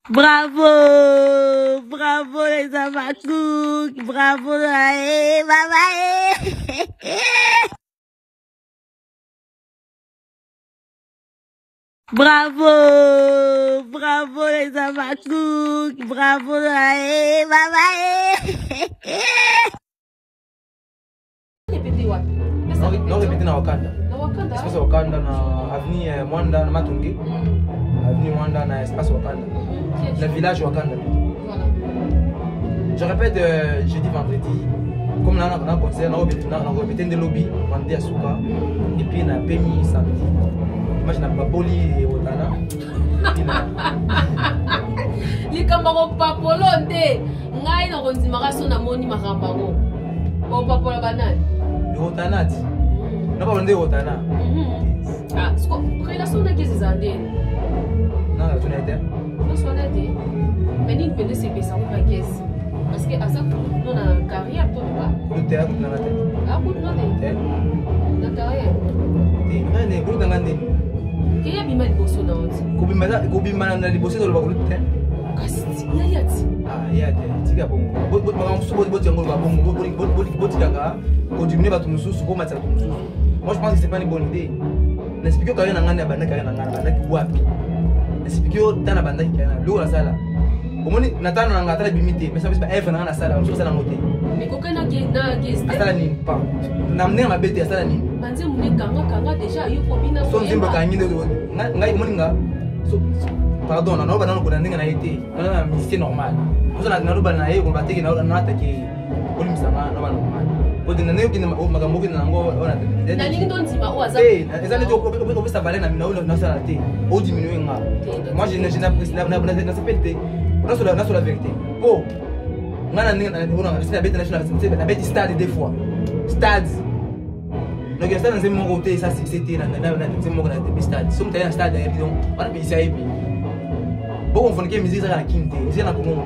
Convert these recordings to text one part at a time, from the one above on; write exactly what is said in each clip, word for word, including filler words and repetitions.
Bravo, bravo les Amakouk, bravo eh, maman eh. Bravo, bravo les Amakouk, bravo eh, maman eh. Non, répétez dans Wakanda. Dans Wakanda? Espace Wakanda, dans avenue Mwanda, dans Matungi. Avenue Mwanda, dans espace Wakanda. Le village Wakanda. Voilà. Je répète euh, jeudi, vendredi. Comme là, on a un concert, on a répété des lobbies, vendé à Souka. Et puis, on a Pémi samedi. Moi, je n'ai pas poli et Otana. Les camarades pas polonais. Ngai na konzimaka so na moni makambango. Ba papola banane. Otana ti. Na ba ndé Otana. Ah, sko relation na kezi zande. Non, tu n'es pas. Non, so na té. Mais ni pende se pesa ko kezi. Parce que asa non na carrière to ba. Ku té ku na té. Ah, ku na té. Na carrière. Té, mais né ku na ngande. Ke ya bima liboso na oti. Ku bima ku bima na liboso to ba ku té. Kasi ya yati. Ah, ya té. Tika bongo. Bot bot ba su bot bot ngol ba bongo. Bot bot bot bot tika ko diminuer ba tumususu ko matsa tumususu. Moi je pense que c'est pas une bonne idée. N'explique que carrière na ngande ba na carrière na ngande ba na ki wapi. N'explique que tana banda ki kana. Lo la sala. Omoni natana na ngata bimité mais ça veut pas F na na sala on sala ngote mais kokana ke na guest sala ni pa na mne ma bete sala ni banze mune kanga kanga déjà yo ko bina so nzimba kanyi ndo ngai moninga so pardon na no bana no ndinga na été na musicien normal so na na bana ye ko bateki na na ataki olimisa na no bana normal ko dinga ne kina magambo kina ngo ona na lingi ndo nzima o aza eh ezali to ko ko sa valeur na mina na sala te o diminuer nga moi je ne je n'ai na na s'appelle on a sur la, la vérité. Oh, on a la bête nationale, la bête stade des fois. Stade. Donc, il y a stade dans mon côté, ça c'était dans le stade. Si on est dans le stade, on a mis ça et puis. Bon, on fait une musique à la quinte, musique à la commune.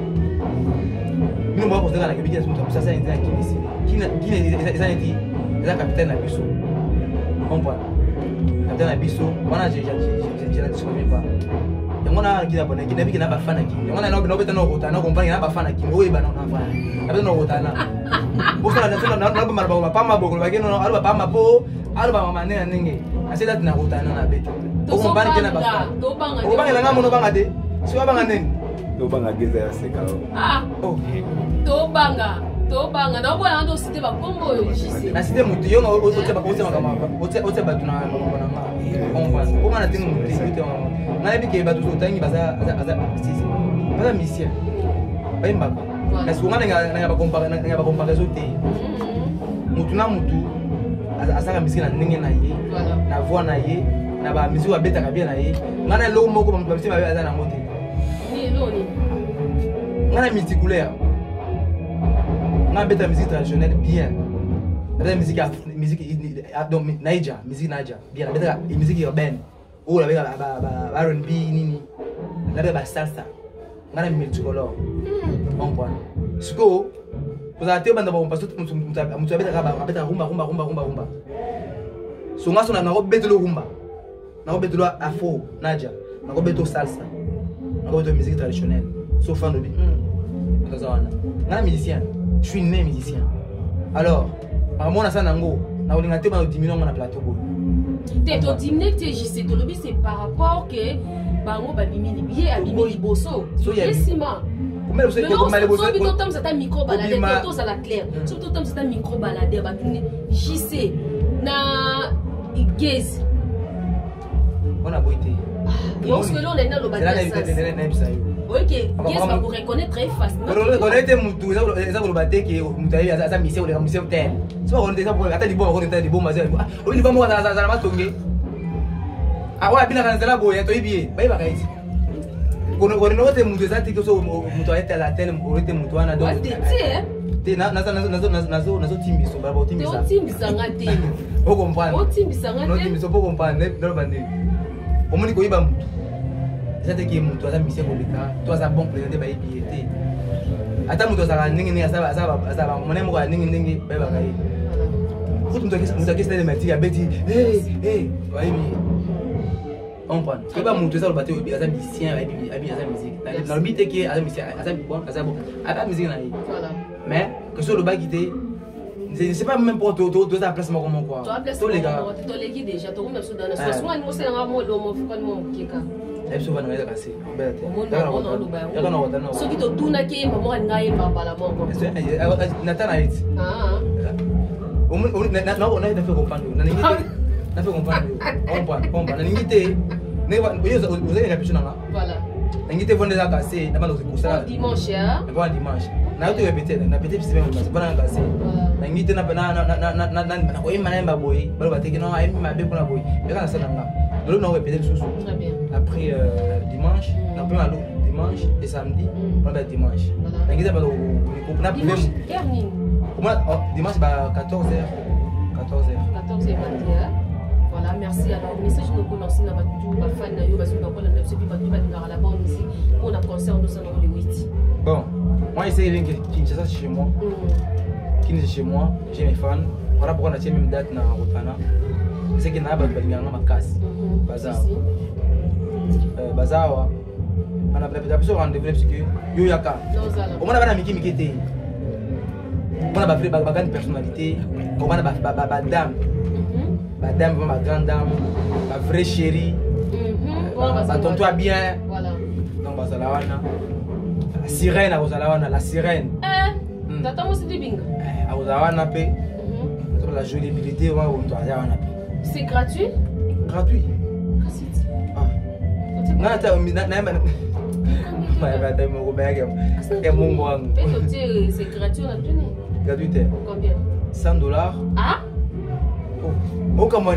Nous, on va poser à la capitale, ça c'est un ici. Qui est dit, c'est la capitaine Abisso. Comprends? Capitaine Abisso, on a déjà dit, pas. On a qui n'a pas qui n'a pas qui n'a pas fan qui on a non non peut-être non rota non compagnie n'a pas fan qui oui bah non non fan peut-être non rota na pour ça na na na ba ba pas ma boko ba non alba pas ma po alba ma mané ninge assez date na rota na na bête on compagnie qui n'a pas fan on compagnie la ngamo no banga de si wa banga nene do banga geza ya seka ah oh do banga do banga na bona ndo cité ba kombo yo jisi na cité mutu yo o o ba ko se makama o te o te ba tuna na ma on va on va na tingu mutu cité na ebi ke batu sotangi baza baza sisi baza mission bayimba na siku ngana nga ba compare nga ba compare zote mutu na mutu asaka misiki na ndenge na ye na voix na ye na ba misiki wa beta ka bien na ye ngana lo moko ba mutu ba misiki ba baza na mote ni lo ni ngana multiculaire ngana beta musique traditionnelle bien la musique musique donc Naija musique Naija bien la beta musique urbaine ou la ba ba R and B nini la ba salsa ngana multicolore on voit siko vous avez banda ba parce que mutu mutu abeta ka ba abeta rumba rumba rumba rumba rumba so ngaso na ngo betelo rumba na ngo betelo afro Naija na ngo betelo salsa na ngo betelo musique traditionnelle so fan de hum kazawana ngana musicien je suis né musicien alors par mon asa nango na olinga te ba diminuer na plateau bo te to diminuer te jisi to lobi c'est par rapport que bango ba bimini bié abimi liboso so yesima mais vous savez comment les bosso so tom ça ta micro balade to ça la clair so to tom ça ta micro balade ba tuni jisi na igez on a boité yo ce que l'on est dans le bâtiment ok, qu'est-ce que vous reconnaître très facilement? Vous reconnaissez tout ça, ça vous battez que vous avez à sa mission, les mission tel. Si vous reconnaissez ça, vous attendez bon, vous reconnaissez des bons mazes. Ah, vous ne pas moi dans la matongue. Ah ouais, bien dans la boue, il y a tout bien. Bye bye. Vous reconnaissez mon deux articles que vous vous êtes à la telle, vous êtes mon toit, donc. T'es na na na na na na na na team biso ba team bisa. Team bisa ngate. Vous comprenez? Oh team bisa ngate. Non team biso vous comprenez, non bande. Omoni ko iba mutu. C'est que mon toi ça mission bolika, toi ça bon présenté ba ibi. Ata mutu ça ningi ningi ça ça ça mon nemo ko ningi ningi ba ba kai. Futu mutu mutu kesi na mati ya beti. Hey hey, wa ibi. On prend. Tu peux pas monter ça le bateau, il y a des musiciens, il y a des musiques. Dans le but, il y a des musiciens, il y a des bon, il y a des musique. Voilà. Mais, que ce soit le bas qui était. C'est pas même pour toi, tu as placement comme quoi. Tu as placement les gars. Tu as les déjà, tu as mis dans la soit nous c'est un mot l'homme faut pas nous qui ka. Et souvent on est cassé. Au monde on on Dubaï. Ce qui te tourne qui maman ngai pas pas la mort. Nathan a été. Ah. On on on a fait comprendre. On a fait comprendre. On prend, on prend. On a invité. Ne vous avez répété là. Voilà. On a invité vendre des cassés, na balo ça. Dimanche hein. Bon dimanche. Na tu répéter, na pété c'est même c'est pas na cassé. Na invité na na na na na na na ko imana mba boy. Balo bateke non ai mba be kuna boy. Mais quand ça na. Donc on répéter sous. Très bien. Après euh, dimanche, on peut aller dimanche et samedi, on va dimanche. Na invité balo on a dimanche termine. Comment dimanche bah quatorze heures. quatorze heures. quatorze heures vingt-et-un. Voilà, merci. Alors, le message nous connaissons, nous avons tout ma fan, nous avons tout ma neuf, puis nous avons la bonne musique. On a concert, nous avons le huit. Bon, moi, j'essaie de venir Kinshasa chez moi. Kinshasa chez moi, j'ai mes fans. Voilà pourquoi on a même date dans Rotana. C'est qu'il y a ma casse. Bazar. Bazar, on a besoin de rendez-vous parce que Yoyaka. On a pas Miki Mikete. On a fait une personnalité. On a une dame. Ma dame, ma grande dame, ma vraie chérie. Ma tonton bien. Voilà. Donc, Bazalawana. La sirène à Bazalawana, la sirène. Eh, t'attends aussi du bingo. À Bazalawana, paix. La jouabilité, c'est gratuit? Gratuit. Ah. Non, attends, c'est gratuit, on a tenu. Gratuité. Combien? cent dollars. Ah? Oh, comment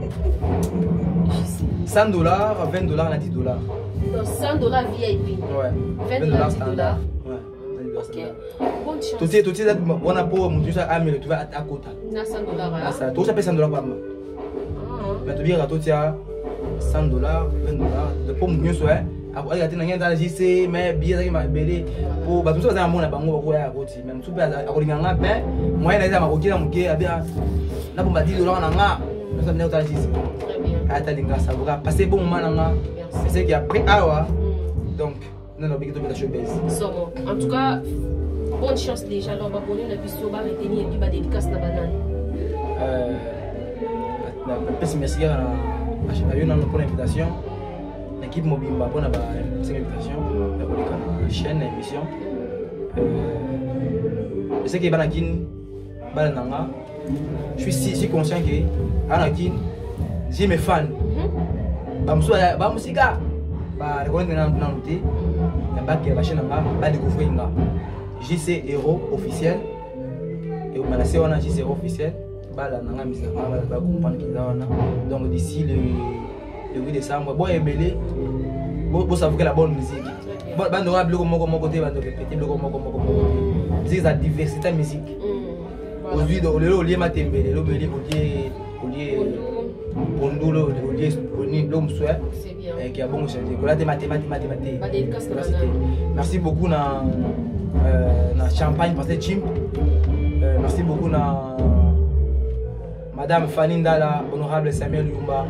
cent dollars, vingt dollars, dix dollars. Donc cent dollars V I P. Ouais. vingt dollars standard. Ouais. Ok. Bonne chance. Tout est, tout est, on a pour mon Dieu, ça a mis, tu vas à côté. cent dollars. Ça, tout ça paye cent dollars par mois. Mais tu viens à tout, tu as cent dollars, vingt dollars. De pour mon Dieu, soit. Après, il y a des gens qui ont J C, mais bien, ils m'ont belé. Pour, bah, tout ça, c'est un monde à Bango, à côté. Même tout, à Rodinganga, mais moi, il y a des gens qui ont dit, na bomba dix dollars nanga nous sommes neutres ici très bien atalinga ça va passer bon moment nanga c'est qu'il y a pris awa donc non non big to be showbiz en tout cas bonne chance déjà alors on va bonner la vidéo va retenir et puis va dédicace na banane euh na pesi merci à à une pour l'invitation l'équipe Mobimba pour la invitation pour la chaîne émission euh je sais qu'il y a banakin bananga. Je suis si, si conscient que Anakin, j'ai mes fans. Bamsouya, Bamsika, bah, le gars n'a pas noté, il n'y a pas que la chaîne n'a pas découvert. J C héros officiel, et au Malassé, on a J C héros officiel, bah, la nana mise à part, va comprendre qu'il y a. Donc, d'ici le, le huit décembre, bon, et belé, bon, ça vous que la bonne musique. Bon, on aura bloqué mon côté, on va répéter, bloqué mon côté. C'est la diversité musique. Aujourd'hui, le lieu matembele, le lieu au lieu Bondo, le lieu l'homme souhait, qui a bon changé. Voilà des mathématiques, mathématiques. Merci beaucoup na na Champagne parce que Chim. Merci beaucoup na Madame Fanny Ndala, honorable Samuel Yumba.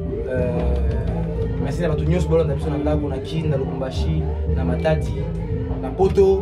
Merci na Batunios Bolon na biso na ndako na Kin na Lukumbashi, na Matati, na Poto.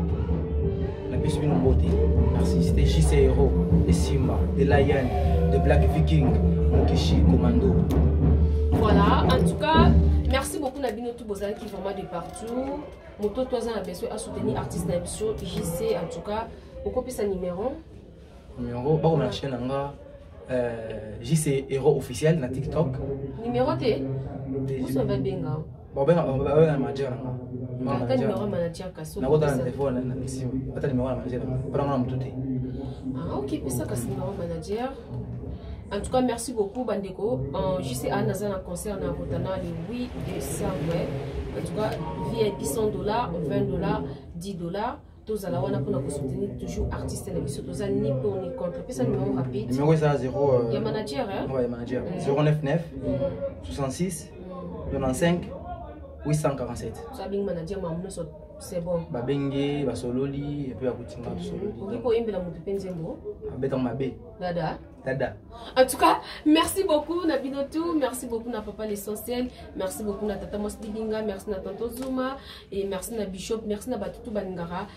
Merci, c'était J C Héros, de Simba, de Lion, de Black Viking, Mokishi, Commando. Voilà, en tout cas, merci beaucoup Nabino Toubozan qui est vraiment de partout. Moto Toazan a besoin de soutenir l'artiste Nabisho, J C en tout cas. Pourquoi plus un numéro? Numéro, pas comme la chaîne, J C Héros officiel dans TikTok. Numéro T? Où ça va bien? Bon, ben, on va avoir un manager. Quel numéro manager Kasso? Na kota na téléphone na mission. Pas numéro manager. Pas na mututé. Ah OK, puis ça que c'est numéro manager. En tout cas, merci beaucoup Bandeko. J C A Nazan en concert na Rotana le huit décembre. En tout cas, V I P cent dollars, vingt dollars, dix dollars. Tous à la wana pour nous soutenir toujours artistes na biso. Tous à ni pour ni contre. Puis ça numéro rapide. Numéro c'est zéro. Il y a manager hein? Ouais, manager. zéro neuf neuf soixante-six quatre-vingt-quinze huit cent quarante-sept. Ça bing manager mamuno so c'est bon. Ba bengue ba sololi et puis akutinga sololi. Oki ko imbela mutu penzembo. Abeta mabe. Dada. Dada. En tout cas, merci beaucoup Nabinotou, merci beaucoup na papa l'essentiel, merci beaucoup na tata Mosdibinga, merci na tonto Zuma et merci na Bishop, merci na Batutu Baningara.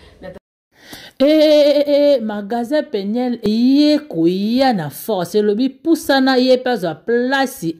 Eh, eh, eh, magasin Peniel, yé kouya na force, lobi poussana yé pas à place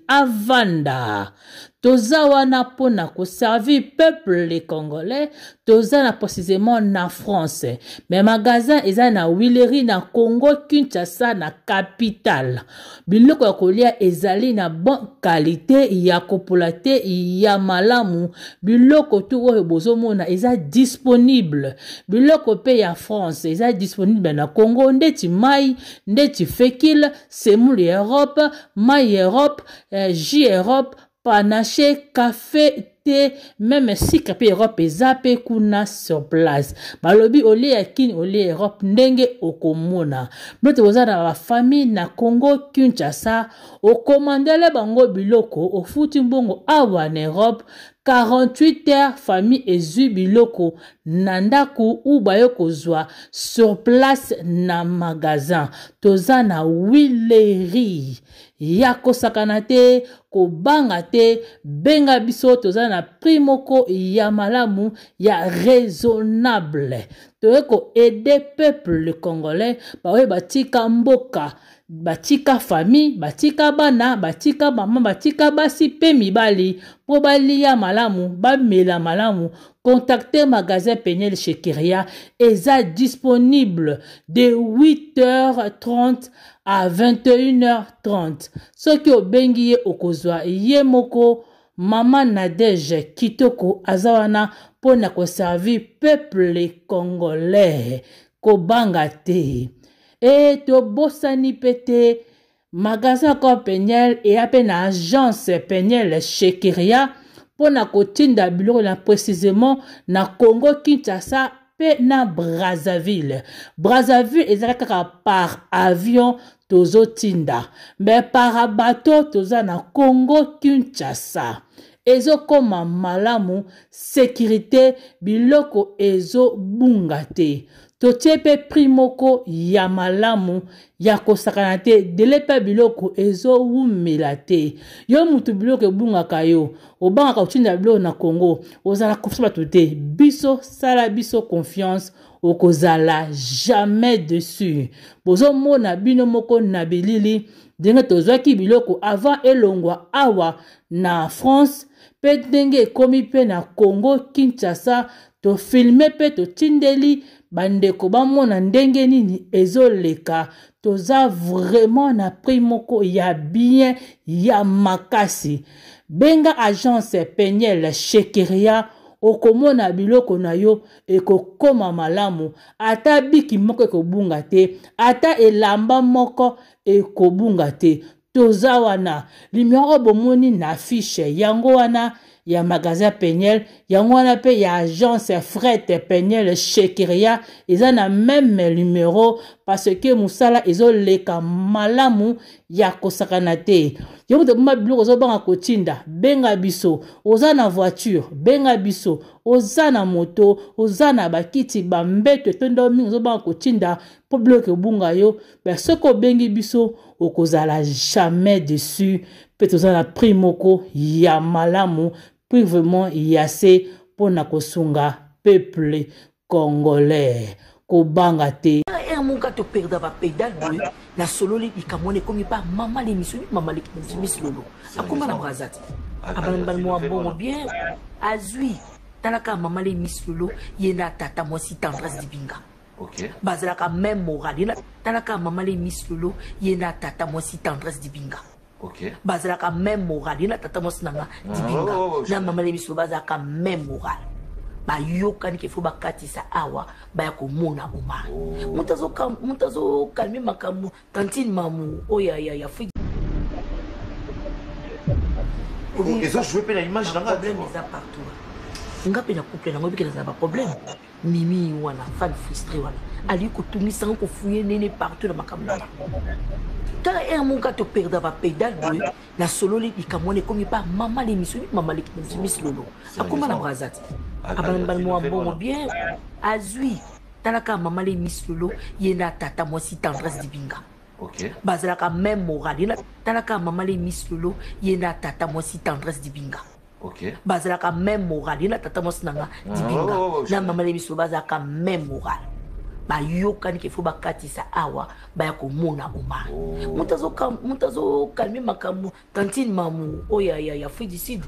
avanda. Toza wana pona ko servir peuple les Congolais, toza na précisément na France. Mais magasin eza na Willery na Congo Kinshasa na capitale. Biloko ya kolia ezali na bonne qualité ya kopulate ya malamu. Biloko tu oyo bozomona eza disponible. Biloko pe ya France eza disponible na Congo ndeti mai, ndeti fekil, semoule Europe, mai Europe, eh, J Europe, panaché, café, thé, même si capé Europe zape kuna sur place. Balobi oli ya kin oli Europe ndenge okomona. Blote wazana wa famille na Congo Kinshasa okomandele bango biloko ofuti mbongo awa na Europe. quarante-huit heures famille ezu biloko nandaku ubayo kozwa sur place na magasin. Toza na Willery. Yako sakanate ko bangate benga biso toza na primoko ya malamu ya raisonnable. Toeko aider peuple congolais bawe batika mboka, batika famille, batika bana, batika mama, batika basi pe mibali po balia malamu, bamela malamu. Contactez magasin Peniel Shekiria, eza disponible de huit heures trente à vingt et une heures trente. Ce qui au bengiye okozwa yemoko Mama Nadege Kitoko azawana pona ko servir peuple congolais ko bangate. Et to bosani pete magasin ko Peniel et appena agence Peniel Shekiria pona ko tinda biloko na précisément na Congo Kinshasa pe na Brazzaville. Brazzaville ezalaka par avion tozo tinda, mais par bateau toza na Congo Kinshasa. Ezo koma malamu sécurité biloko ezo bungate. Totepe primoko ya malamu ya kosakanate delepe biloko ezo wumelate. Yo mutu biloko bungaka yo obanga kautinda biloko na Congo ozala konfiance batute biso sala biso confiance okozala jamais dessus. Bozo mona bino moko na bilili denge tozwaki biloko avant elongwa awa na France pe denge komi pe na Congo Kinshasa to filme pe to tindeli bandeko bamona ndenge nini ezoleka. Toza vraiment na primoko ya bien ya makasi. Benga agence Peniel Shekiria okomona biloko na yo ekokoma malamu. Ata biki moko ekobunga te, ata elamba moko ekobunga te. Toza wana limero bomoni na fiche yango wana ya magasin Peniel, yango wana pe ya agence Fret Peniel Shekiria, eza na même numéro parce que musala ezo leka malamu ya kosakana te. Yo de ma biloko zo banga kotinda, benga biso, oza na voiture, benga biso, oza na moto, oza na bakiti bambeto tondo mingi zo banga kotinda po biloko bunga yo, ben soko bengi biso okozala jamais dessus. Petoza na primoko ya malamu, puis vraiment yase pona kosunga peuple congolais ko bangate. Un monga to perda va pedal boy na sololi ikamone komi pa mama le misuni mama le mislolo akuma na brazati abanban mo bon bien azui talaka mama le mislolo yena tata mo si tendresse dibinga. OK. Bazalaka même moral yena talaka mama le mislolo yena tata mo si tendresse dibinga. OK. Bazalaka même moral yena tata mo sinanga dibinga na mama le mislolo bazalaka même moral. Ba yokani ke fo bakatisa awa ba ya komona oma mutazo kam mutazo kalmi makamu tantine mamu oya ya ya fi ils ont joué pe na image dans problème is partout ngape na couple nango bikela za ba problème mimi wana fan frustré wana ali ko tungisa ko fuye nene partout na makambo kala e mon ka to perdre ba pédale boy na solo li ikamone komi pa mama le misuni mama le mis lolo akoma na brazati abana ban mo bon bien azui talaka mama le mis lolo yena tata moi si tendresse dibinga. Ok. Bazalaka même moral. Yena talaka mama le mis lolo yena tata moi si tendresse dibinga. Ok. Bazalaka même moral. Yena tata moi sinanga dibinga. Na mama le mis lolo bazalaka même moral. Ba yoka ni kefo bakatisa awa ba ya komona oma. Mutazo kam mutazo kalmi makamu tantine mamu oya ya ya Afrique du Sud.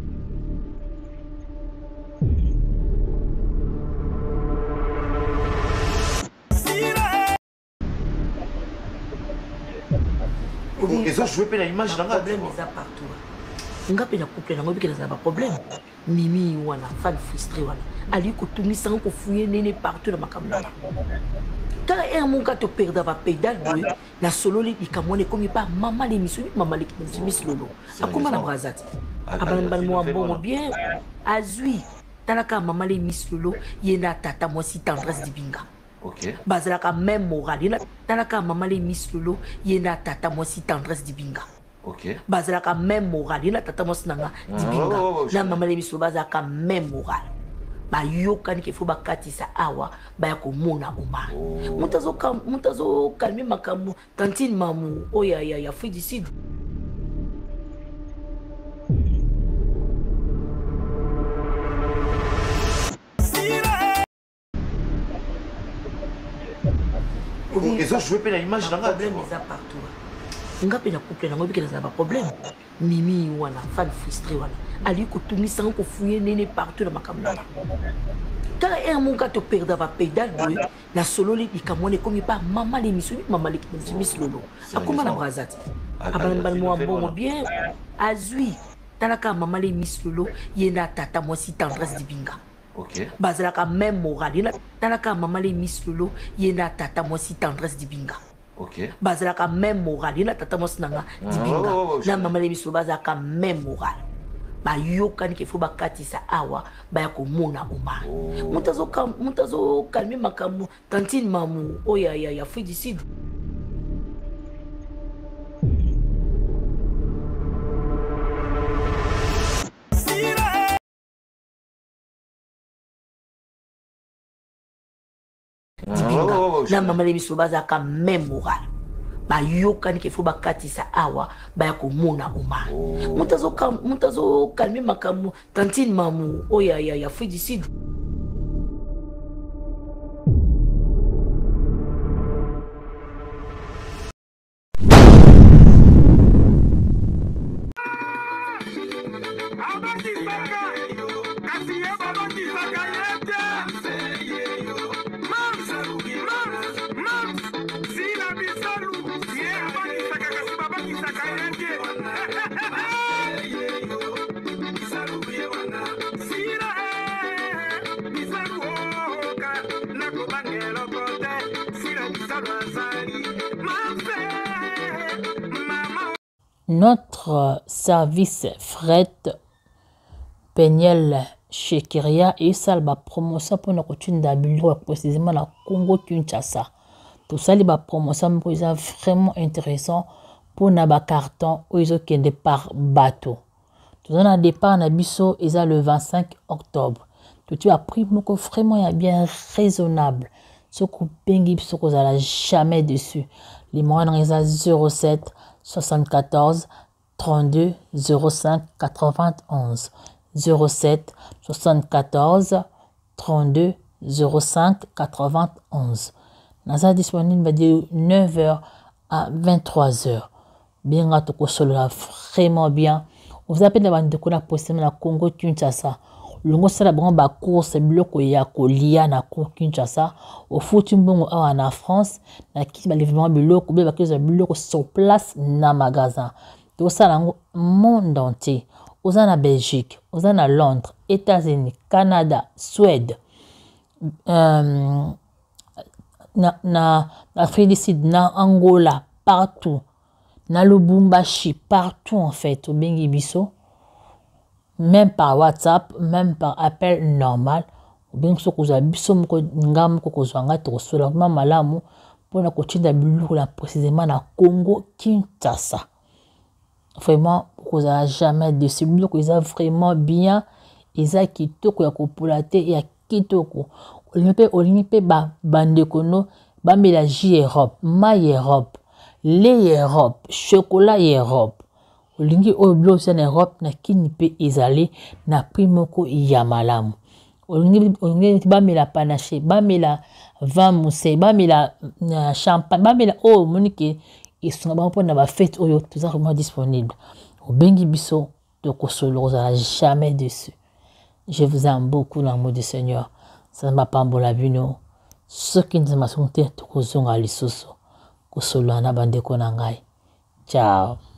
Et ça, je veux pas l'image dans le problème est partout. Ngape na couple nango bikela za ba problème. Mimi wana fan frustré wana. Ali ko tungisa ko fuye nene partout na makambo. Kala e mon ka to perdre ba pédale boy na solo li ikamone komi pa mama le misuni mama le mis lolo. Akoma na brazati. Abana ban mo bon bien azui talaka mama le mis lolo yena tata moi si tendresse dibinga. Ok. Bazalaka même moral. Yena talaka mama le mis lolo yena tata moi si tendresse dibinga. Ok. Bazalaka même moral. Yena tata moi sinanga dibinga. Na mama le mis lolo bazalaka même moral. Ba yoka ni kefo bakatisa awa ba ya komona oma. Mutazo kam mutazo kalmi makamu tantine mamu oya ya ya Afrique du Sud. Et ça, je veux pas l'image dans le problème est partout. Ngape na couple nango bikela za ba problème mimi wana fan frustré wana ali ko tungisa ko fuye nene partout na makambo kala e mon ka to perdre ba pédale boy na solo li ikamone komi pa mama le misuni mama le mis lolo akoma na brazati abana ban mo bon bien azui talaka mama le mis lolo yena tata moi si tendresse dibinga. Ok. Bazalaka même moral. Yena talaka mama le mis lolo yena tata moi si tendresse dibinga. Ok. Bazalaka même moral. Yena tata moi sinanga dibinga. Na mama le mis lolo bazalaka même moral. Ba yoka ni kefo bakatisa awa ba ya komona oma. Mutazo kam mutazo kalmi makamu tantine mamu oya ya ya Afrique du Sud. Na mama le miso bazaka même moral. Ba yoka ni kefo bakatisa awa ba ya komona oma. Mutazo kam mutazo kalmi makamu tantine mamu oya ya ya Afrique du Sud. Notre service fret Peniel chez Kyria et Salba promotion pour notre coutume d'habiller précisément la Congo Kinshasa. Tout ça, les promotion est vraiment intéressant pour naba carton où ils ont qui départ bateau. Tout ça, on départ na biso ils le vingt-cinq octobre. Tout tu as pris mon vraiment il bien raisonnable. Ce qu'on pengi ce qu'on a jamais dessus. Les moyens ils zéro sept soixante-quatorze trente-deux zéro cinq quatre-vingt-onze zéro sept soixante-quatorze trente-deux zéro cinq quatre-vingt-onze. Naza disponible de neuf heures à vingt-trois heures. Bien à tout cela vraiment bien. Vous appelez la bande de Kona possible na Congo Kinshasa. Longo sala ba course bloco ya kolia na Congo Kinshasa au Foutumbongo en France na ki ba livrement bloco ba que bloco sur place na magasin. Tout ça dans le monde entier. Aux en Belgique, aux en Londres, États-Unis, Canada, Suède, euh, na na Afrique du Sud, na Angola, partout, na Lubumbashi, partout en fait au Bengi Biso. même par WhatsApp, même par appel normal. Ou bien que vous avez biso moko ngam ko kozwanga to sola ma malamu pona ko tinda biloko la précisément na Congo Kinshasa. Vraiment vous avez jamais de ce biloko ils vraiment bien, ils a kitoko ya kopulate ya kitoko. Olimpe olimpe ba bande kono ba mélange Europe, maille Europe, lait Europe, chocolat Europe. Olingi oyo blo en Europe na kini pe ezali na prix moko ya malamu. Olingi olingi ba mela panache, ba mela vin moussé, ba mela champagne, ba mela oh monique ils sont ba pona ba fête oyo tout ça vraiment disponible. Au bengi biso de kosolo ozala jamais dessus. Je vous aime beaucoup dans le mot du Seigneur. Ça ne m'a pas embola bino. Ce qui nous m'a sonné to kozonga lisusu. Kosolo na bande konangai. Ciao.